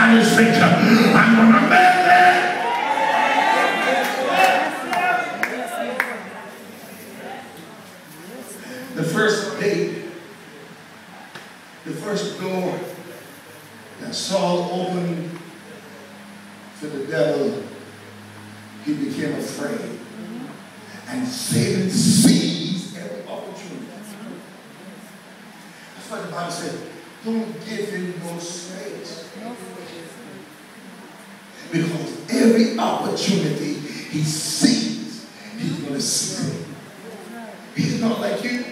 United States. I'm going to make it. The first gate, the first door that Saul opened to the devil, he became afraid. And Satan seized every opportunity. That's why the Bible said, don't give him no space. Because every opportunity he sees, he's going to seize it. He's not like you.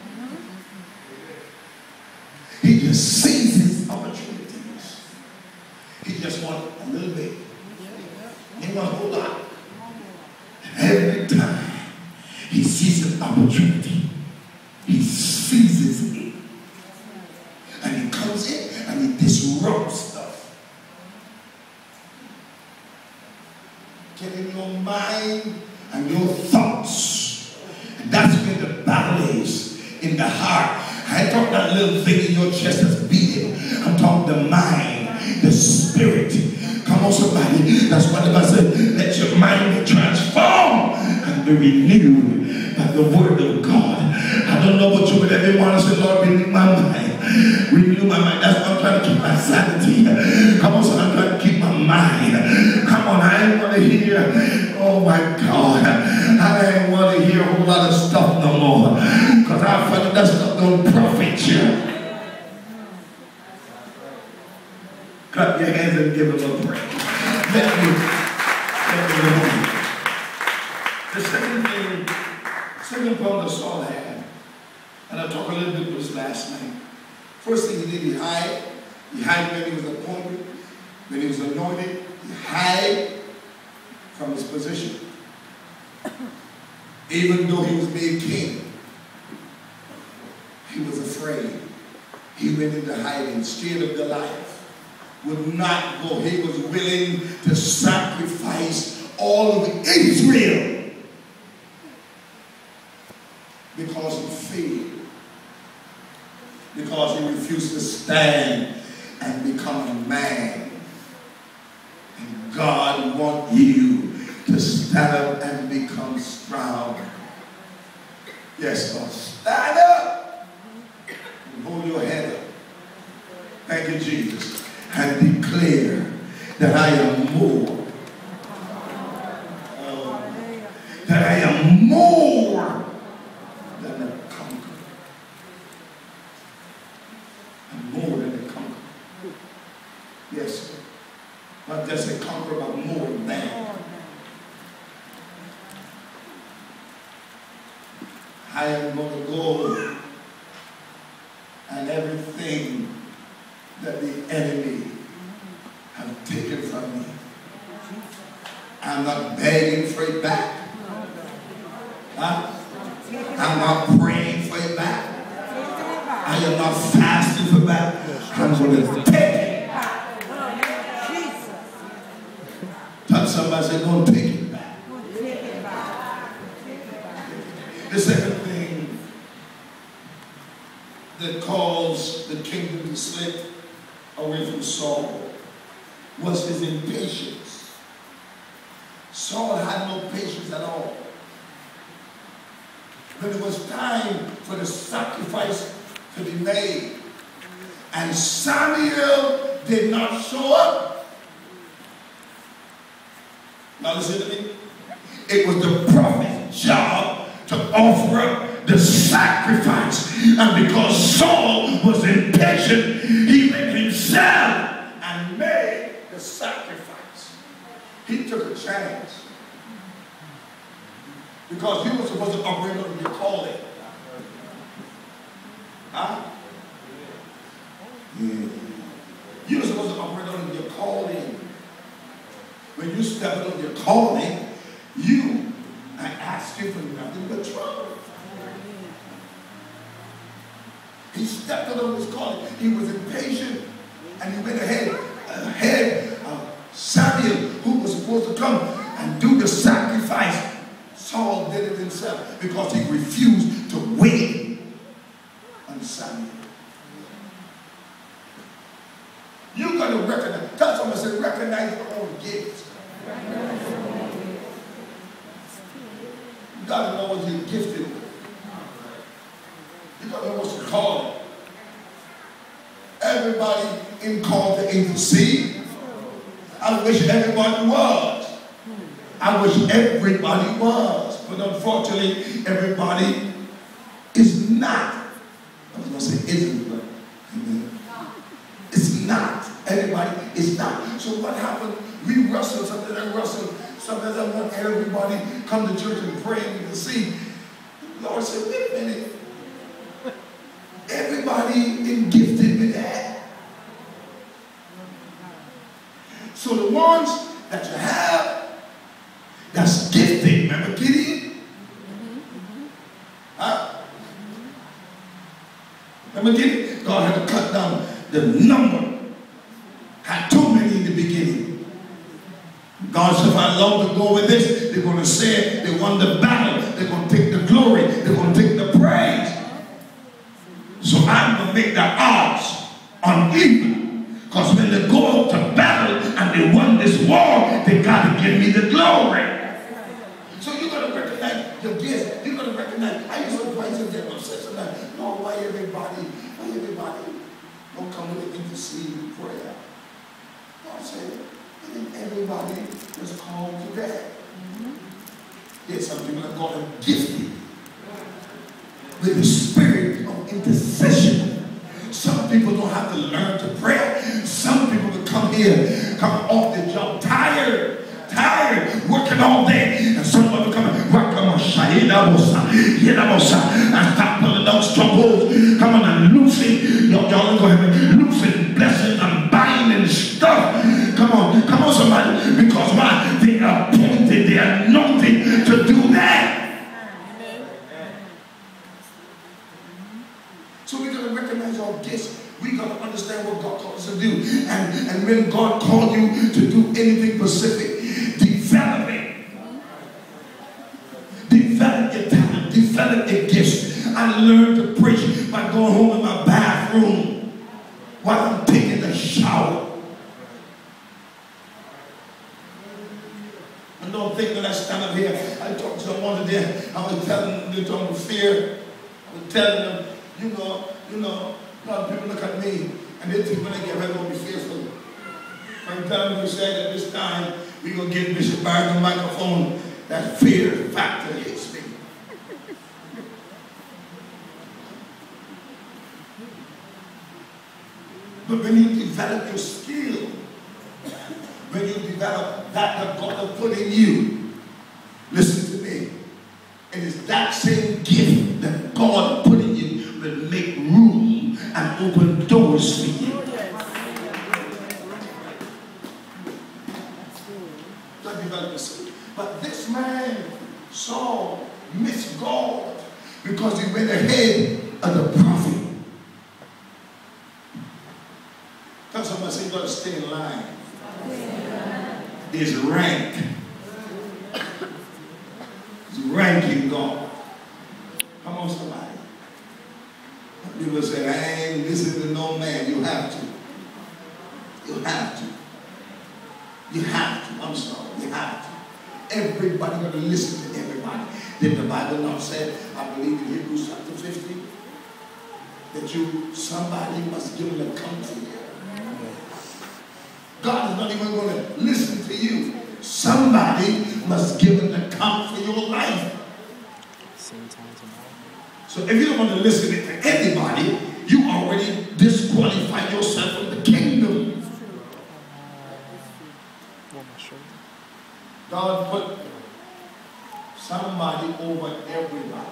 He just seizes opportunities. He just wants a little bit. He wants a whole lot. Every time he sees an opportunity, he seizes it. And he comes in and he disrupts stuff. Get in your mind and your thoughts. And that's where the battle is, in the heart. I ain't talking that little thing in your chest that's beating. I'm talking the mind, the spirit. Come on, somebody. That's why the Bible said, let your mind be transformed and be renewed by the word of God. I don't know what you would ever want to say, Lord, renew my mind. Renew my mind. That's why I'm trying to keep my sanity. Come on, so I'm trying to keep my mind. Come on, I ain't want to hear, oh my God, I ain't want to hear a whole lot of stuff no more. Because I feel that stuff don't profit you. Clap your hands and give him a praise. Let me the second point that Saul had, and I talked a little bit about this last night. First thing he did, he hid. He hid when he was appointed, when he was anointed. He hid from his position. Even though he was made king, he was afraid. He went into hiding, scared of Goliath. Would not go. He was willing to sacrifice all of Israel because he feared. Because he refused to stand and become a man. And God wants you to stand up and become strong. Yes, Lord. Stand up and hold your head up. Thank you, Jesus. And declare that I am more. That I am more than a conqueror. I'm more than a conqueror. Yes, sir. Not just a conqueror, but more than. I am going to go and everything that the enemy have taken from me, I'm not begging for it back. Huh? I'm not praying for it back. I am not fasting for it back. I'm going to take it back. Touch somebody, say, go and take it back. The second thing that caused the kingdom to slip away from Saul was his impatience. Saul had no patience at all. When it was time for the sacrifice to be made, and Samuel did not show up. Now listen to me. It was the prophet's job to offer up the sacrifice. And because Saul was impatient, he went himself and made the sacrifice. He took a chance. Because you were supposed to operate on your calling. Huh? Yeah. You were supposed to operate on your calling. When you step on your calling, I ask you for nothing but trouble. He stepped out on his calling. He was impatient. And he went ahead of Samuel, who was supposed to come and do the sacrifice. Saul did it himself because he refused to wait on Samuel. You got to recognize. Tell someone, say, recognize your own gifts. You got to know what you're gifted with. You got to know what you're called. Everybody in called to intercede. I wish everybody was. I wish everybody was. But unfortunately, everybody is not. I was going to say isn't, but it's not. Everybody is not. So what happened? We wrestle, sometimes I wrestle, sometimes I want everybody come to church and pray and intercede. The Lord said, wait a minute. Everybody is gifted with that. So the ones that you have, that's gifted. Remember Gideon? Huh? Remember Gideon? God had to cut down the number. Had too many in the beginning. God said, if I long to go with this, they're going to say they won the battle. They're going to take the glory. They're going to take the praise. So I'm going to make the odds uneven. Because when they go out to battle and they won this war, they got to give me the glory. So you got to recognize your gifts. You got to recognize. I used to praise and get upset sometimes. No, why everybody don't come with an interceding prayer? God said, everybody is called to that. There's some people that God have gifted with the spirit of intercession. Some people don't have to learn to pray. Some people will come here, come off the job tired, working all day, and someone will come and work on and stop pulling down strongholds. Come on and loosen. Y'all go ahead and loosen blessings and binding stuff. Come on, somebody. Because why? They are appointed, they are anointed to do that. So we got to recognize our gifts. We got to understand what God calls us to do. And when God called you to do anything specific, develop it. Develop your talent. Develop your gifts. I learned to preach by going home in my bathroom while I'm taking a shower. And don't think that I stand up here. I talked to someone today. I was telling them, they're talking about fear. I was telling them, you know, a lot of people look at me and they think when they get ready, they'll be fearful. I'm telling them to say that this time we're going to give Bishop Barry the microphone. That fear factor hits me. But when you develop your skill, when you develop that God has put in you, listen to me. It is that same gift that God put in you will make room and open doors for you. But this man, Saul, missed God because he went ahead of the prophet. Tell somebody, say, you got to stay in line. There's rank. There's ranking God. Come on, somebody. People say, I ain't listening to no man. You have to. You have to. You have to. I'm sorry. You have to. Everybody got to listen to everybody. Did the Bible not say, I believe in Hebrews chapter 15, that somebody must give an account to you. God is not even going to listen to you. Somebody must give an account for your life. So if you don't want to listen to anybody, you already disqualify yourself from the kingdom. God put somebody over everybody.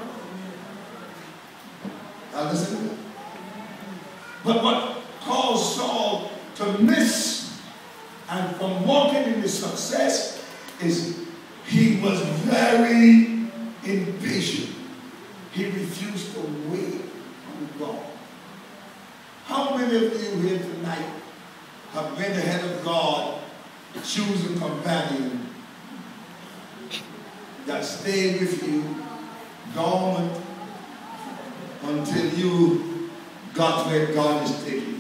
Now listen to me. But what caused Saul to miss and from walking in his success is he was very impatient. He refused to wait on God. How many of you here tonight have been ahead of God, choose a companion that stayed with you dormant until you got where God is taking